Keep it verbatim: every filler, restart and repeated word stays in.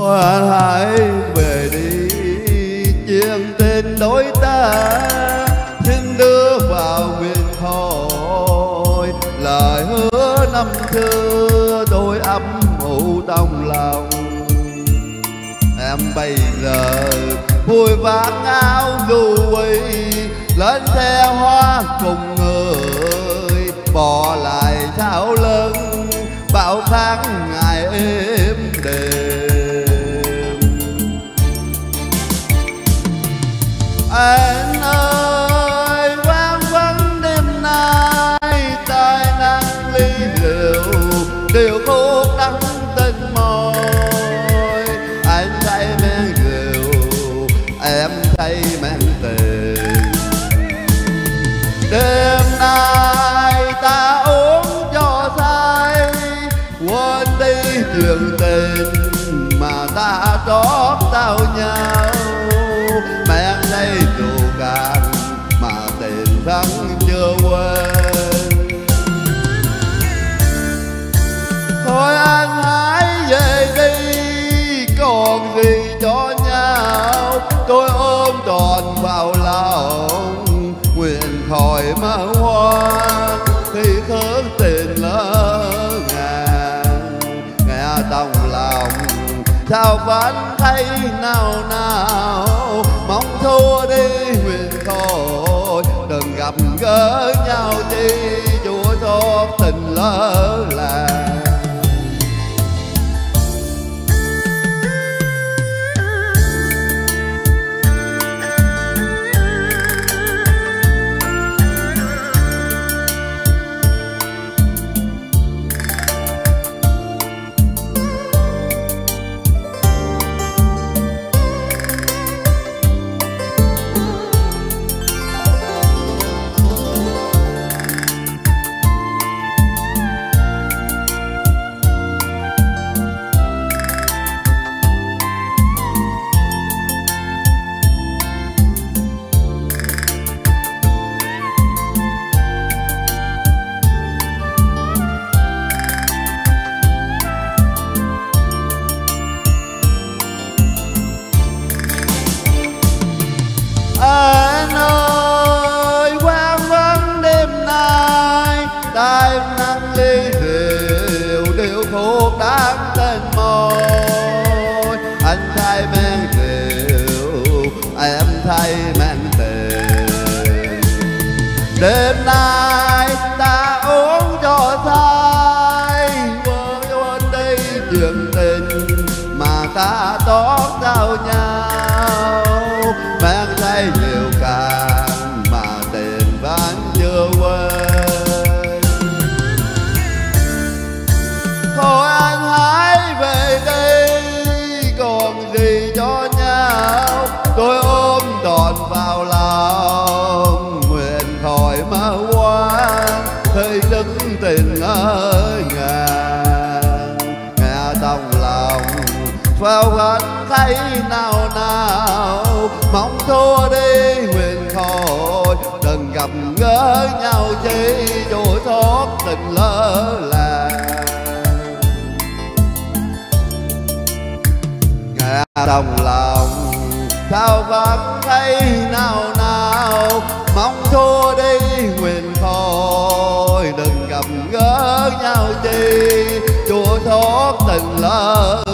Thôi anh hãy về đi, chuyện tình đôi ta xin đưa vào nguyện thôi. Lời hứa năm xưa tôi ấp ủ trong lòng. Em bây giờ vui vác áo dù quỳ, lên xe hoa cùng người, bỏ lại sau lưng bao tháng ngày êm đềm. Anh ơi vang vắng đêm nay, tai nắng ly rượu điều khúc đắng tình môi. Anh say men rượu, em say men tình. Đêm nay ta uống cho say, quên đi chuyện tình mà ta trót tao nhau. Men say rượu cạn mà tình thân chưa quên. Thôi anh hãy về đi, còn gì cho nhau. Tôi ôm trọn vào lòng, nguyện khỏi mơ hoang khi khớp tình lỡ ngàn. Nghe trong lòng sao vẫn thấy nào nào, mong thua đi nguyện thôi. Đừng gặp gỡ nhau chi, Chúa xót tình lỡ làng. Anh ơi vang vắng đêm nay, tai nắng ly rượu điều khúc đắng tên môi. Anh say men rượu, em say men tình. Đêm nay ta uống cho say, quên đi chuyện tình mà ta trót giao nhau. Men say rượu cạn mà tình vẫn chưa quên. Thôi anh hãy về đây, còn gì cho nhau. Tôi ôm trọn vào lòng, nguyện khỏi mơ hoang khi đức tình ở ngàn. Nghe trong lòng sao vẫn thấy nào nào, mong thua đi nguyện khỏi. Đừng gặp gỡ nhau chi, Chúa xót tình lỡ làng. Nghe trong lòng sao vẫn thấy nào nào, mong thua đi nguyện khỏi. Đừng gặp gỡ nhau chi, Chúa xót tình lỡ